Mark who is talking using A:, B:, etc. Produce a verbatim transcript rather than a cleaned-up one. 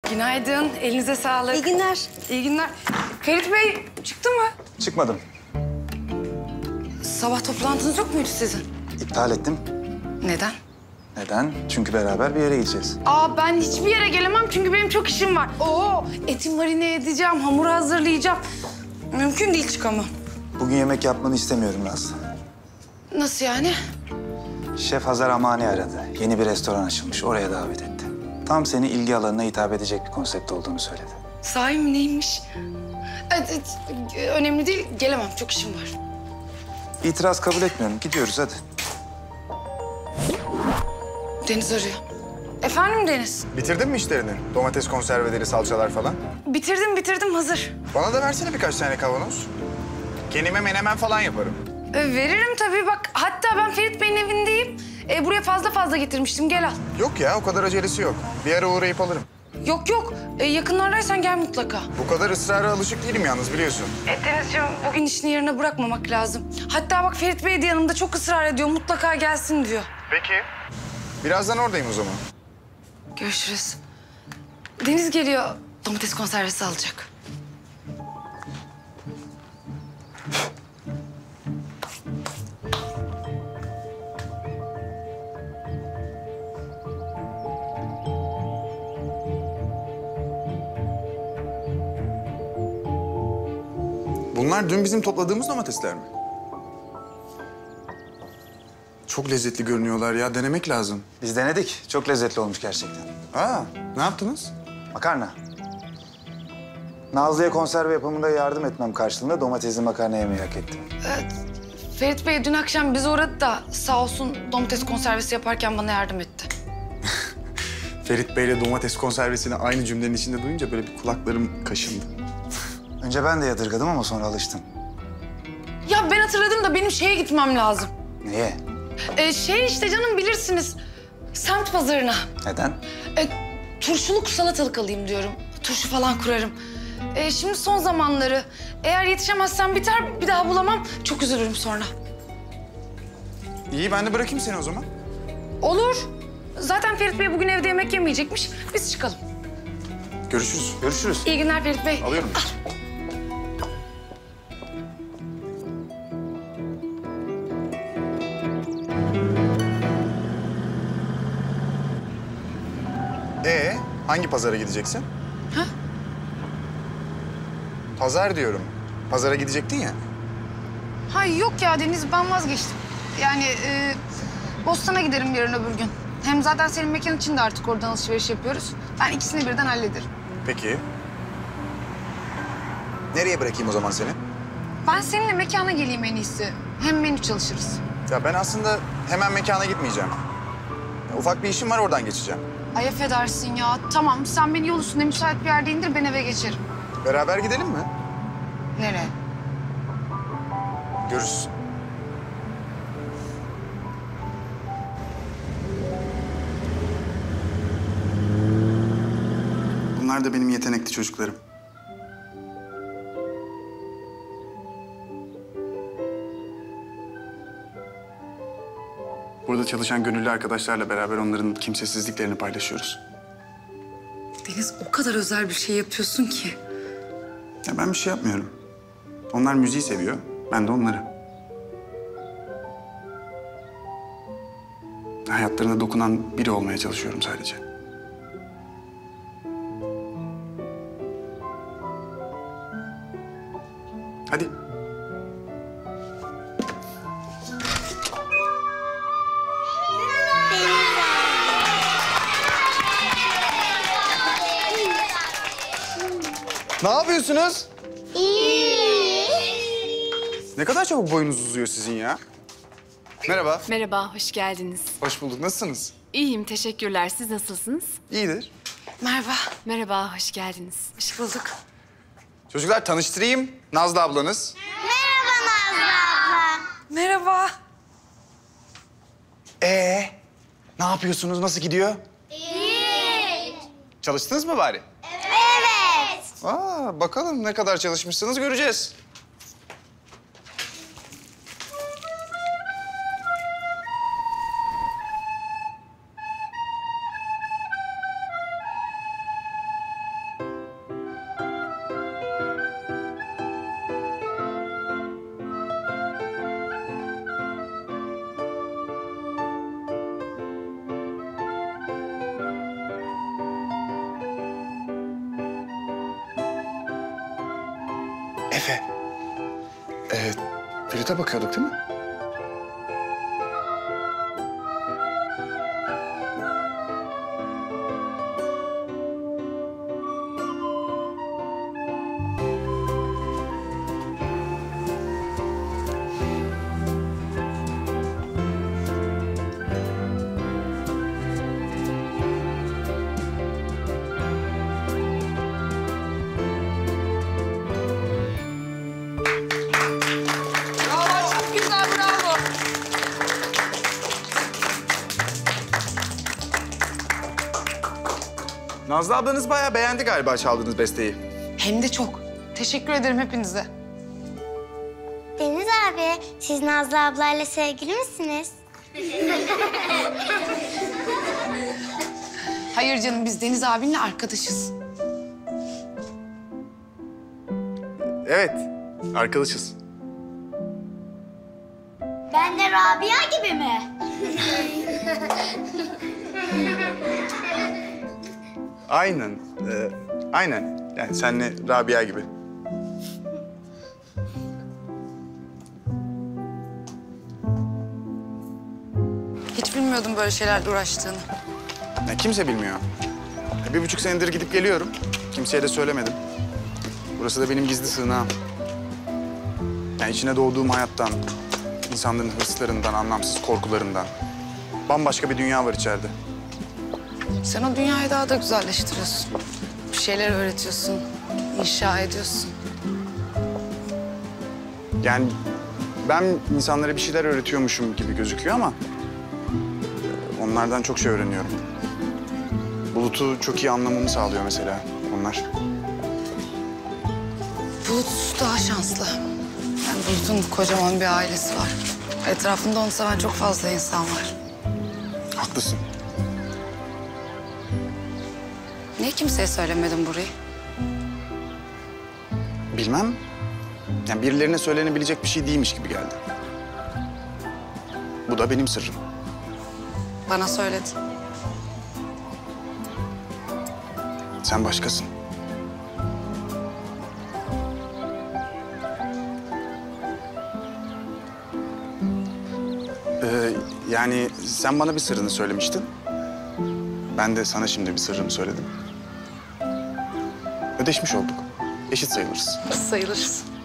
A: Günaydın, elinize sağlık.
B: İyi günler.
A: İyi günler. Ferit Bey çıktı mı?
C: Çıkmadım.
A: Sabah toplantınız yok muydu sizin?
C: İptal ettim.
A: Neden?
C: Neden? Çünkü beraber bir yere gideceğiz.
A: Aa ben hiçbir yere gelemem çünkü benim çok işim var. Oo eti marine edeceğim, hamuru hazırlayacağım. Mümkün değil çıkamam.
C: Bugün yemek yapmanı istemiyorum Naz.
A: Nasıl yani?
C: Şef Hazar Amani aradı. Yeni bir restoran açılmış. Oraya davet etti. Tam seni ilgi alanına hitap edecek bir konsept olduğunu söyledi.
A: Sahi mi neymiş? Evet, evet, önemli değil, gelemem. Çok işim var.
C: İtiraz kabul etmiyorum. Gidiyoruz hadi.
A: Deniz arıyor. Efendim Deniz?
D: Bitirdin mi işlerini? Domates konserveleri, salçalar falan.
A: Bitirdim, bitirdim. Hazır.
D: Bana da versene birkaç tane kavanoz. Kendime menemen falan yaparım.
A: Ee, veririm tabii. Bak hatta ben Ferit Bey'in evindeyim. Ee, buraya fazla fazla getirmiştim. Gel al.
D: Yok ya, o kadar acelesi yok. Bir ara uğrayıp alırım.
A: Yok yok. Ee, yakınlardaysan gel mutlaka.
D: Bu kadar ısrara alışık değilim yalnız, biliyorsun.
A: E, Denizciğim bugün işini yarına bırakmamak lazım. Hatta bak Ferit Bey de yanımda çok ısrar ediyor. Mutlaka gelsin diyor.
D: Peki. Birazdan oradayım o zaman.
A: Görüşürüz. Deniz geliyor. Domates konservesi alacak.
D: Bunlar dün bizim topladığımız domatesler mi? Çok lezzetli görünüyorlar ya, denemek lazım.
C: Biz denedik. Çok lezzetli olmuş gerçekten.
D: Aa, ne yaptınız?
C: Makarna. Nazlı'ya konserve yapımında yardım etmem karşılığında domatesli makarna yemeyi hak ettim.
A: Evet. Ferit Bey dün akşam bizi uğradı da sağ olsun domates konservesi yaparken bana yardım etti.
D: Ferit Bey'le domates konservesini aynı cümlenin içinde duyunca böyle bir kulaklarım kaşındı.
C: Önce ben de yadırgadım ama sonra alıştım.
A: Ya ben hatırladım da benim şeye gitmem lazım.
C: Niye?
A: Ee, şey işte canım bilirsiniz. Semt pazarına.
C: Neden?
A: E, turşuluk salatalık alayım diyorum. Turşu falan kurarım. E, şimdi son zamanları. Eğer yetişemezsem biter, bir daha bulamam. Çok üzülürüm sonra.
D: İyi, ben de bırakayım seni o zaman.
A: Olur. Zaten Ferit Bey bugün evde yemek yemeyecekmiş. Biz çıkalım.
D: Görüşürüz.
C: Görüşürüz.
A: İyi günler Ferit Bey.
D: Alıyorum. Ee, hangi pazara gideceksin?
A: Ha?
D: Pazar diyorum. Pazara gidecektin ya.
A: Hay yok ya Deniz, ben vazgeçtim. Yani e, Bostan'a giderim yarın öbür gün. Hem zaten senin mekan için de artık oradan alışveriş yapıyoruz. Ben ikisini birden hallederim.
D: Peki. Nereye bırakayım o zaman seni?
A: Ben seninle mekana geleyim en iyisi. Hem menü çalışırız.
D: Ya ben aslında hemen mekana gitmeyeceğim. Ufak bir işim var, oradan geçeceğim.
A: Ay affedersin ya. Tamam sen beni yol üstünde müsait bir yerde indir, ben eve geçerim.
D: Beraber gidelim mi?
A: Nereye?
D: Görüşürüz. Bunlar da benim yetenekli çocuklarım. Burada çalışan gönüllü arkadaşlarla beraber onların kimsesizliklerini paylaşıyoruz.
A: Deniz o kadar özel bir şey yapıyorsun ki.
D: Ya ben bir şey yapmıyorum. Onlar müziği seviyor, ben de onları. Hayatlarına dokunan biri olmaya çalışıyorum sadece. Hadi. Ne yapıyorsunuz?
E: İyi.
D: Ne kadar çabuk boyunuz uzuyor sizin ya. Merhaba.
F: Merhaba, hoş geldiniz.
D: Hoş bulduk. Nasılsınız?
F: İyiyim, teşekkürler. Siz nasılsınız?
D: İyidir.
A: Merhaba.
F: Merhaba, hoş geldiniz.
A: Hoş bulduk.
D: Çocuklar tanıştırayım. Nazlı ablanız.
E: Merhaba Nazlı abla.
A: Merhaba.
D: Ee, ne yapıyorsunuz? Nasıl gidiyor?
E: İyi.
D: Çalıştınız mı bari?
E: Evet.
D: Aa, bakalım ne kadar çalışmışsınız göreceğiz. Efe. Ee, Ferit'e bakıyorduk değil mi?
A: Bravo, çok güzel, bravo.
D: Nazlı ablanız bayağı beğendi galiba çaldığınız besteyi.
A: Hem de çok. Teşekkür ederim hepinize.
E: Deniz abi, siz Nazlı ablayla sevgili misiniz?
A: Hayır canım, biz Deniz abinle arkadaşız.
D: Evet, arkadaşız.
E: Ben de Rabia gibi mi?
D: Aynen, ee, aynen. Yani senle Rabia gibi.
A: Hiç bilmiyordum böyle şeylerle uğraştığını.
D: Ya kimse bilmiyor. Ya bir buçuk senedir gidip geliyorum. Kimseye de söylemedim. Burası da benim gizli sığınağım. Yani içine doğduğum hayattan, insanların hırslarından, anlamsız korkularından. Bambaşka bir dünya var içeride.
A: Sen o dünyayı daha da güzelleştiriyorsun. Bir şeyler öğretiyorsun, inşa ediyorsun.
D: Yani ben insanlara bir şeyler öğretiyormuşum gibi gözüküyor ama... e, onlardan çok şey öğreniyorum. Bulut'u çok iyi anlamamı sağlıyor mesela onlar.
A: Bulut daha şanslı. Yani Bulut'un kocaman bir ailesi var. Etrafında onu seven çok fazla insan var.
D: Haklısın.
A: Niye kimseye söylemedin burayı?
D: Bilmem. Yani birilerine söylenebilecek bir şey değilmiş gibi geldi. Bu da benim sırrım.
A: Bana söyledin.
D: Sen başkasın. Ee, yani sen bana bir sırrını söylemiştin. Ben de sana şimdi bir sırrımı söyledim. Ödeşmiş olduk. Eşit sayılırız.
A: Sayılırız.